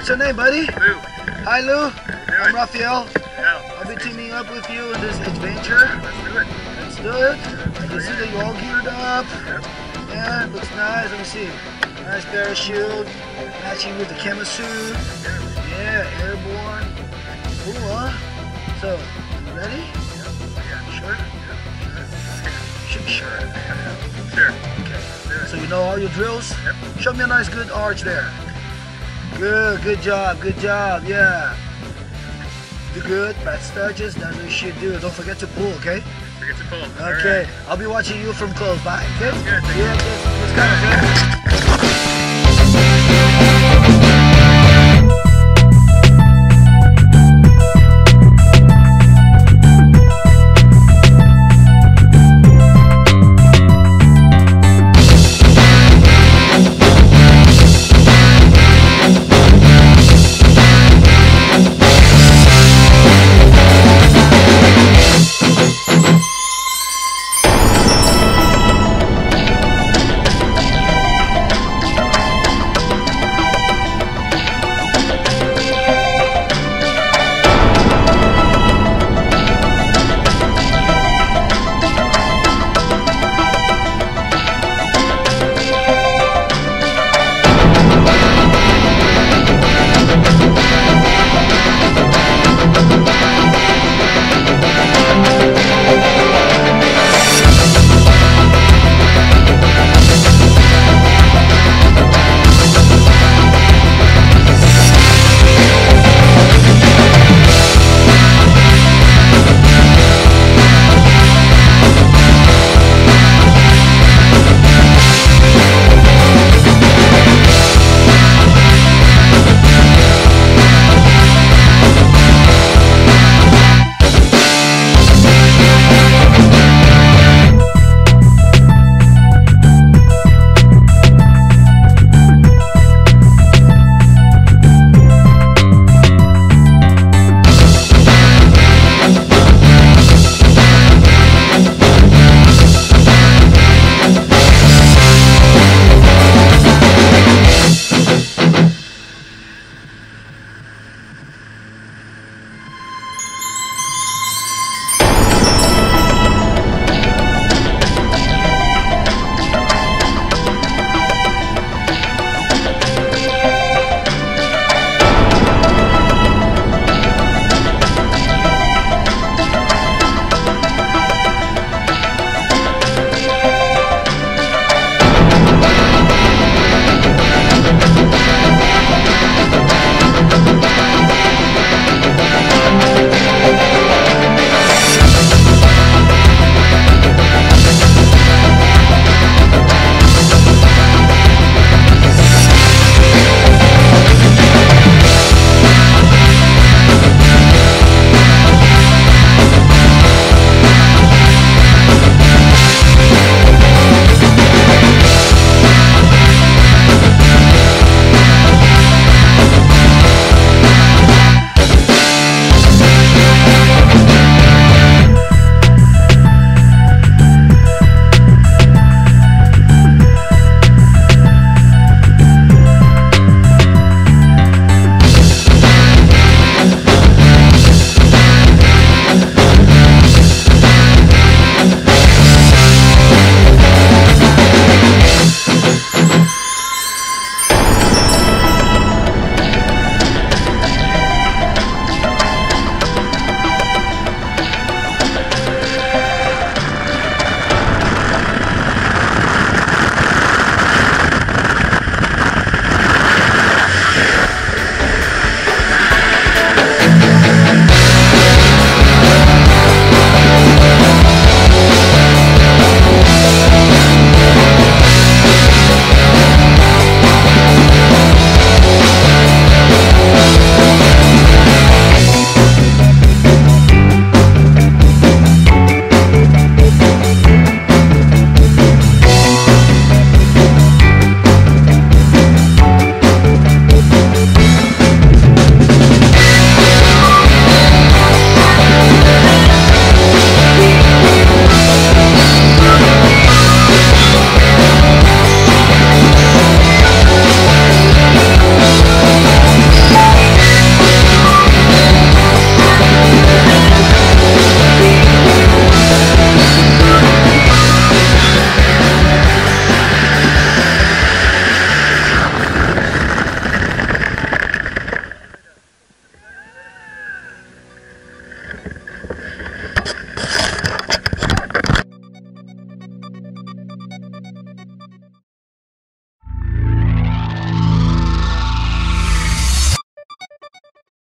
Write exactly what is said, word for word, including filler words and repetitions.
What's your name, buddy? Lou. Hi, Lou. I'm it. Raphael. Yeah. I'll be teaming up with you in this adventure. Let's do it. Let's do it. I can see that you're all geared up. Yep. Yeah, looks nice. Let me see. Nice parachute, matching with the camo suit. Yeah, airborne. Cool, huh? So, you ready? Yeah. Sure? Sure. Sure. Sure. Okay. So you know all your drills? Yep. Show me a nice good arch there. Good, good job, good job, yeah. Do good, bad sturges, that's what you should do. Don't forget to pull, okay? Forget to pull. Okay, Right. I'll be watching you from close by, okay? Sounds good. Yeah, let's, let's go.